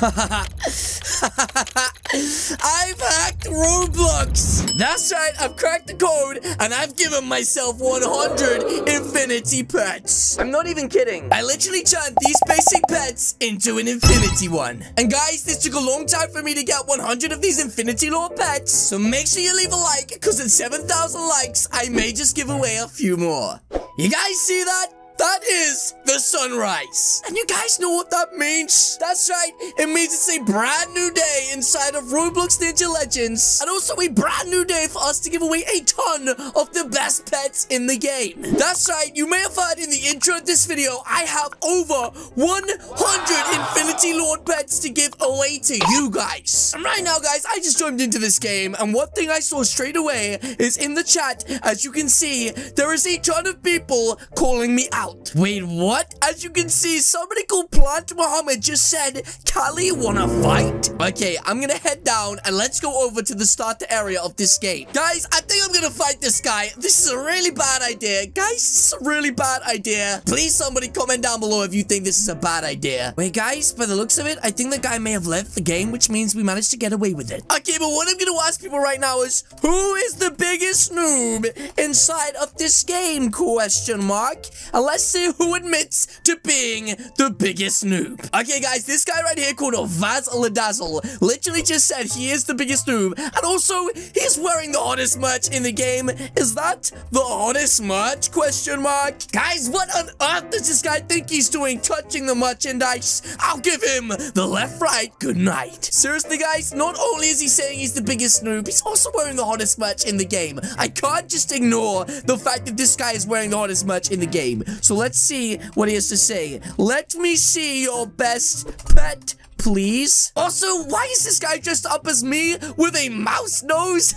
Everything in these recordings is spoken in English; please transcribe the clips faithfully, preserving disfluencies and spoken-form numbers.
I've hacked Roblox. That's right, I've cracked the code, and I've given myself one hundred infinity pets. I'm not even kidding. I literally turned these basic pets into an infinity one. And guys, this took a long time for me to get one hundred of these infinity lord pets. So make sure you leave a like, because at seven thousand likes, I may just give away a few more. You guys see that? That is the sunrise. And you guys know what that means? That's right. It means it's a brand new day inside of Roblox Ninja Legends. And also a brand new day for us to give away a ton of the best pets in the game. That's right. You may have heard in the intro of this video, I have over one hundred Infinity Lord pets to give away to you guys. And right now, guys, I just jumped into this game. And one thing I saw straight away is in the chat, as you can see, there is a ton of people calling me out. Wait, what? As you can see, somebody called Plant Muhammad just said, Callie, wanna fight? Okay, I'm gonna head down and let's go over to the starter area of this game. Guys, I think I'm gonna fight this guy. This is a really bad idea. Guys, this is a really bad idea. Please, somebody comment down below if you think this is a bad idea. Wait, guys, by the looks of it, I think the guy may have left the game, which means we managed to get away with it. Okay, but what I'm gonna ask people right now is, who is the biggest noob inside of this game? Question mark. And let's see who admits to being the biggest noob. Okay, guys, this guy right here called Vaz Ladazzle literally just said he is the biggest noob, and also he's wearing the hottest merch in the game. Is that the hottest merch? Question mark. Guys, what on earth does this guy think he's doing touching the merchandise? I'll give him the left right good night. Seriously, guys, not only is he saying he's the biggest noob, he's also wearing the hottest merch in the game. I can't just ignore the fact that this guy is wearing the hottest merch in the game. So let's see what he has to say. Let me see your best pet, please. Also, why is this guy dressed up as me with a mouse nose?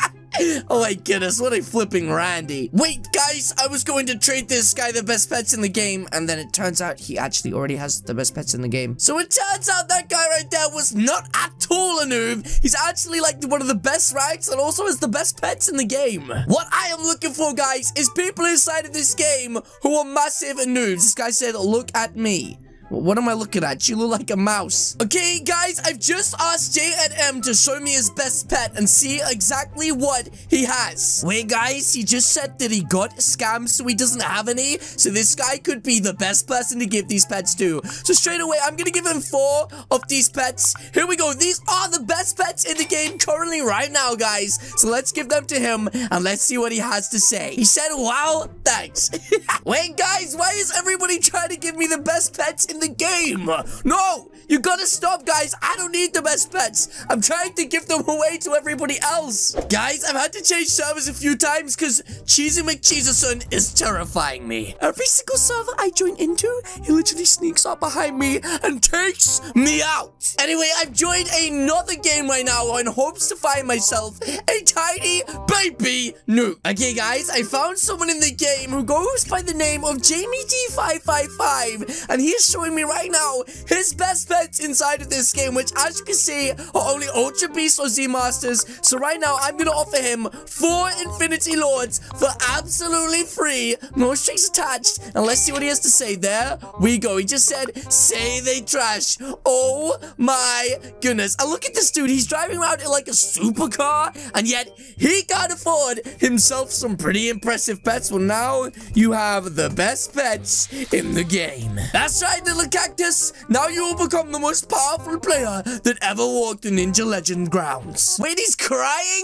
Oh my goodness, what a flipping Randy. Wait, guys, I was going to trade this guy the best pets in the game, and then it turns out he actually already has the best pets in the game. So it turns out that guy right there was not at all a noob. He's actually like one of the best ranks and also has the best pets in the game. What I am looking for, guys, is people inside of this game who are massive noobs. This guy said, look at me. What am I looking at? You look like a mouse. Okay, guys, I've just asked J and M to show me his best pet and see exactly what he has. Wait, guys, he just said that he got scammed, so he doesn't have any. So this guy could be the best person to give these pets to. So straight away, I'm gonna give him four of these pets. Here we go. These are the best pets in the game currently right now, guys. So let's give them to him and let's see what he has to say. He said, wow, thanks. Wait, guys, why is everybody trying to give me the best pets in the game? No, you gotta stop, guys. I don't need the best pets. I'm trying to give them away to everybody else. Guys, I've had to change servers a few times because Cheesy McCheeserson is terrifying me. Every single server I join into, he literally sneaks up behind me and takes me out. Anyway, I've joined another game right now in hopes to find myself a tiny baby noob. Okay, guys, I found someone in the game who goes by the name of Jamie D five five five, and he is showing me right now his best pets inside of this game, which as you can see are only Ultra Beasts or Z Masters. So right now I'm gonna offer him four Infinity Lords for absolutely free, no strings attached, and let's see what he has to say. There we go. He just said, say they trash. Oh my goodness. And look at this dude. He's driving around in like a supercar, and yet he can't afford himself some pretty impressive pets. Well, now you have the best pets in the game. That's right, little cactus. Now you will become the most powerful player that ever walked the Ninja Legend grounds. Wait, he's crying?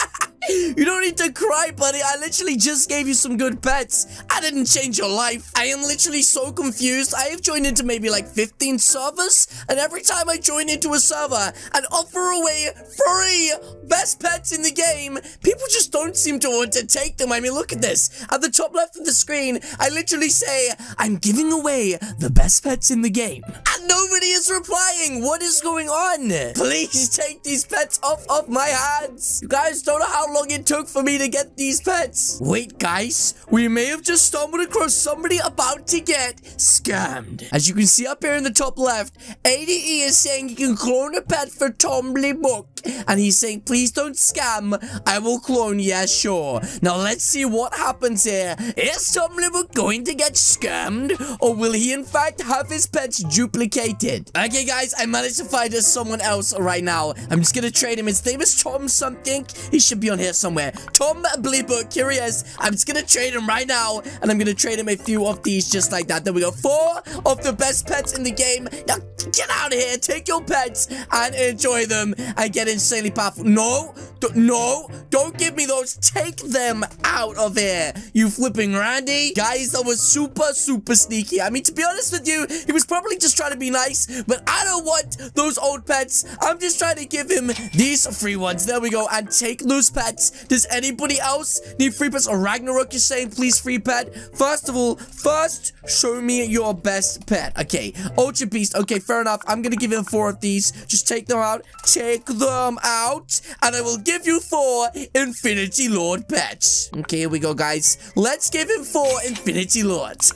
You don't need to cry, buddy. I literally just gave you some good pets. I didn't change your life. I am literally so confused. I have joined into maybe like fifteen servers, and every time I join into a server and offer away free best pets in the game, people just don't seem to want to take them. I mean, look at this. At the top left of the screen, I literally say, I'm giving away the best pets in the game. And nobody is replying. What is going on? Please take these pets off of my hands. You guys don't know how long long it took for me to get these pets. Wait, guys. We may have just stumbled across somebody about to get scammed. As you can see up here in the top left, A D E is saying you can clone a pet for Tomblebook. And he's saying, please don't scam. I will clone, yeah, sure. Now, let's see what happens here. Is Tomblebook going to get scammed? Or will he, in fact, have his pets duplicated? Okay, guys, I managed to find us someone else right now. I'm just gonna trade him. His name is Tom something. He should be on here somewhere. Tom Bleebook, here he is. I'm just gonna trade him right now. And I'm gonna trade him a few of these just like that. There we go. Four of the best pets in the game. Now, get out of here. Take your pets and enjoy them and get insanely powerful. No, no, don't give me those. Take them out of here, you flipping Randy. Guys, that was super, super sneaky. I mean, to be honest with you, he was probably just trying to be nice, but I don't want those old pets. I'm just trying to give him these free ones. There we go. And take those pets. Does anybody else need free pets? Or Ragnarok is saying, please, free pet. First of all, first, show me your best pet. Okay, Ultra Beast. Okay, fair enough. I'm gonna give him four of these. Just take them out. Take them out. And I will give you four Infinity Lord pets. Okay, here we go, guys. Let's give him four Infinity Lords.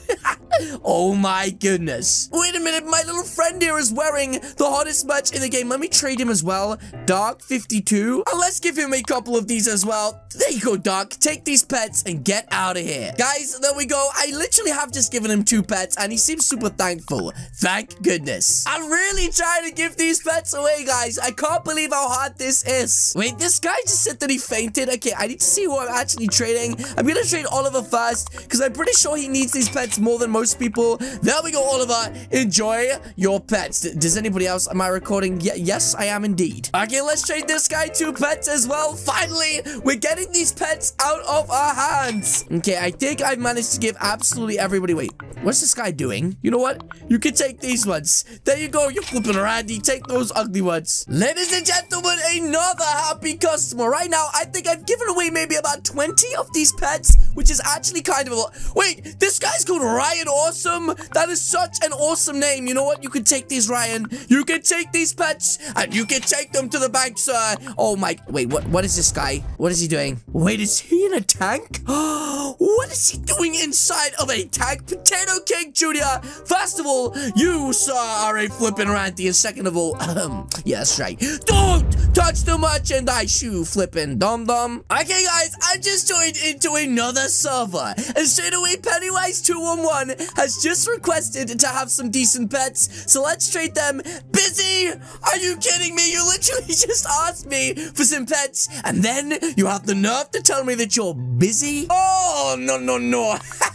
Oh my goodness. Wait a minute, my little friend here is wearing the hottest merch in the game. Let me trade him as well. Dark fifty-two. And let's give him a couple of these as well. There you go, Dark. Take these pets and get out of here. Guys, there we go. I literally have just given him two pets and he seems super thankful. Thank goodness. I'm really trying to give these pets away, guys. I can't believe how hard this is. Wait, this guy just said that he fainted. Okay, I need to see who I'm actually trading. I'm gonna trade Oliver first because I'm pretty sure he needs these pets more than most people. There we go, Oliver. Enjoy your pets. D does anybody else? Am I recording? Y yes, I am indeed. Okay, let's trade this guy two pets as well. Finally, we're getting these pets out of our hands. Okay, I think I've managed to give absolutely everybody. Wait, what's this guy doing? You know what? You can take these ones. There you go. You're flipping Randy. Take those ugly ones. Ladies and gentlemen, another happy customer. Right now, I think I've given away maybe about twenty of these pets, which is actually kind of a lot. Wait, this guy's called Ryan Awesome. That is such an awesome name. You know what? You can take these, Ryan. You can take these pets and you can take them to the bank, sir. Oh my, wait, what, what is this guy? What is he doing? Wait, is he in a tank? What is he doing inside of a tank? Potato King Junior First of all, you, sir, are a flippin' ranty. And second of all, um, yeah, that's right. Don't touch the merchandise, you flippin' dum-dum. Okay, guys, I just joined into another server. And straight away, Pennywise two one one has just requested to have some decent pets. So let's trade them. Busy? Are you kidding me? You literally just asked me for some pets. And then you have the nerve to tell me that you're busy? Oh, no, no, no.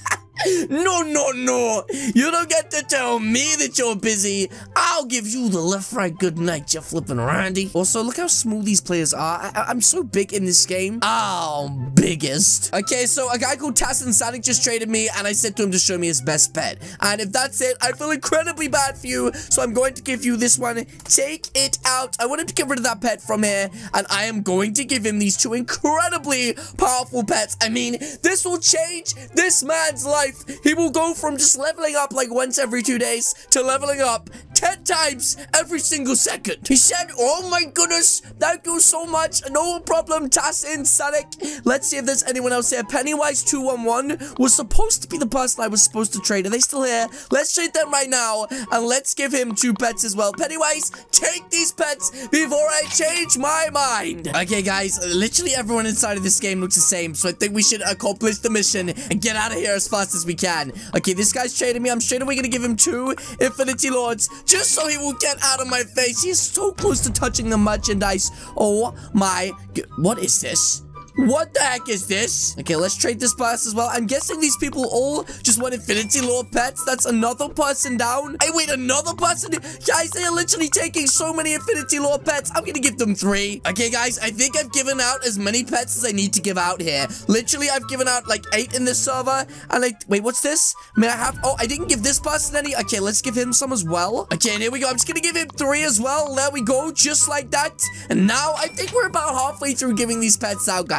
No, no, no. You don't get to tell me that you're busy. I'll give you the left, right, good night, you flippin' Randy. Also, look how small these players are. I I'm so big in this game. Oh, biggest. Okay, so a guy called Tassin Sonic just traded me, and I said to him to show me his best pet. And if that's it, I feel incredibly bad for you, so I'm going to give you this one. Take it out. I want him to get rid of that pet from here, and I am going to give him these two incredibly powerful pets. I mean, this will change this man's life. He will go from just leveling up like once every two days to leveling up ten times every single second. He said, oh my goodness, thank you so much. No problem, Tassin Sonic. Let's see if there's anyone else here. Pennywise two one one was supposed to be the person I was supposed to trade. Are they still here? Let's trade them right now, and let's give him two pets as well. Pennywise, take these pets before I change my mind. Okay, guys, literally everyone inside of this game looks the same, so I think we should accomplish the mission and get out of here as fast as we can. Okay, this guy's trading me. I'm straight away gonna give him two Infinity Lords just so he will get out of my face. He's so close to touching the merchandise. Oh my god. What is this? What the heck is this? Okay, let's trade this pass as well. I'm guessing these people all just want Infinity Lord pets. That's another person down. Hey, wait, another person? Guys, they are literally taking so many Infinity Lord pets. I'm gonna give them three. Okay, guys, I think I've given out as many pets as I need to give out here. Literally, I've given out like eight in this server. And like, wait, what's this? May I have, oh, I didn't give this person any. Okay, let's give him some as well. Okay, and here we go. I'm just gonna give him three as well. There we go, just like that. And now I think we're about halfway through giving these pets out, guys.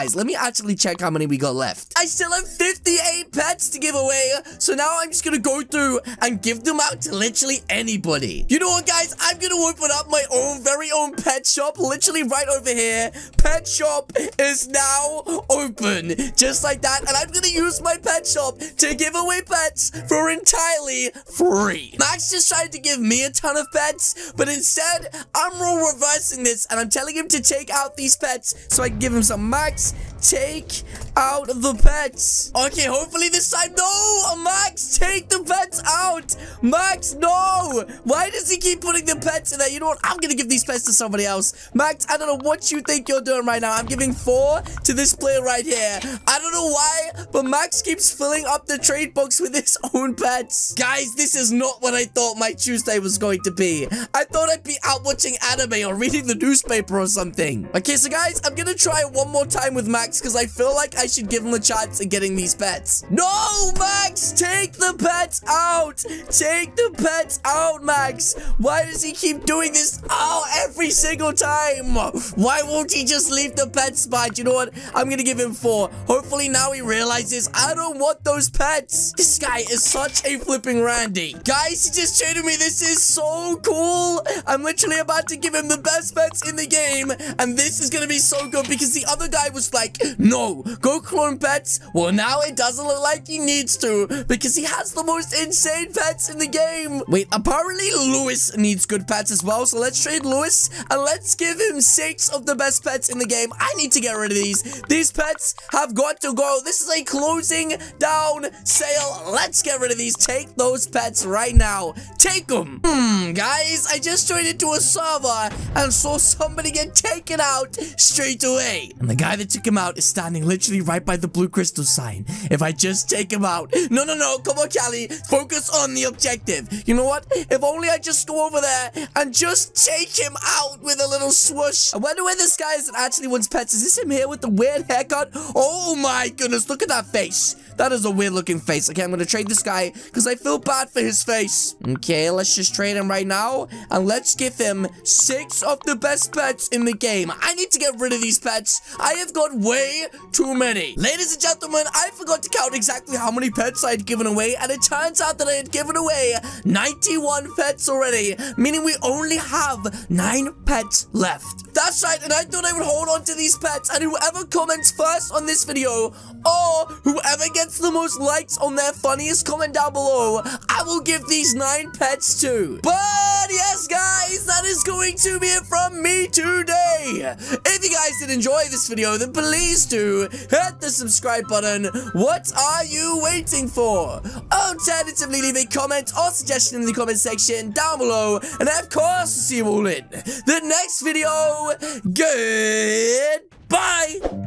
guys, let me actually check how many we got left. I still have fifty-eight pets to give away. So now I'm just gonna go through and give them out to literally anybody. You know what, guys? I'm gonna open up my own very own pet shop, literally right over here. Pet shop is now open, just like that. And I'm gonna use my pet shop to give away pets for entirely free. Max just tried to give me a ton of pets, but instead, I'm role reversing this, and I'm telling him to take out these pets so I can give him some. Max, take out the pets. Okay, hopefully this time. No, Max, take the pets out. Max, no. Why does he keep putting the pets in there? You know what? I'm gonna give these pets to somebody else. Max, I don't know what you think you're doing right now. I'm giving four to this player right here. I don't know why, but Max keeps filling up the trade box with his own pets. Guys, this is not what I thought my Tuesday was going to be. I thought I'd be out watching anime or reading the newspaper or something. Okay, so guys, I'm gonna try it one more time with Max because I feel like I should give him a chance at getting these pets. No, Max, take the pets out. Take the pets out, Max. Why does he keep doing this? Oh, every single time. Why won't he just leave the pet spot? You know what? I'm gonna give him four. Hopefully now he realizes I don't want those pets. This guy is such a flipping Randy. Guys, he just showed me. This is so cool. I'm literally about to give him the best pets in the game, and this is gonna be so good because the other guy was like, no, go clone pets. Well, now it doesn't look like he needs to because he has the most insane pets in the game. Wait, apparently Lewis needs good pets as well, so let's trade Lewis and let's give him six of the best pets in the game. I need to get rid of these. These pets have got to go. This is a closing down sale. Let's get rid of these. Take those pets right now. Take them. Hmm, guys, I just joined into a server and saw somebody get taken out straight away. And the guy that took him out is standing literally right by the blue crystal sign. If I just take him out. No, no, no. Come on, Callie. Focus on the objective. You know what? If only I just go over there and just take him out with a little swoosh. I wonder where this guy is that actually wants pets. Is this him here with the weird haircut? Oh my goodness. Look at that face. That is a weird looking face. Okay, I'm going to trade this guy because I feel bad for his face. Okay, let's just trade him right now. And let's give him six of the best pets in the game. I need to get rid of these pets. I have got way too many. Ladies and gentlemen, I forgot to count exactly how many pets I had given away. And it turns out that I had given away ninety-one pets already. Meaning we only have nine pets left. That's right, and I thought I would hold on to these pets, and whoever comments first on this video, or whoever gets the most likes on their funniest comment down below, I will give these nine pets to. But yes, guys, that is going to be it from me today. If you guys did enjoy this video, then please do hit the subscribe button. What are you waiting for? Alternatively, leave a comment or suggestion in the comment section down below, and of course, see you all in the next video. Goodbye.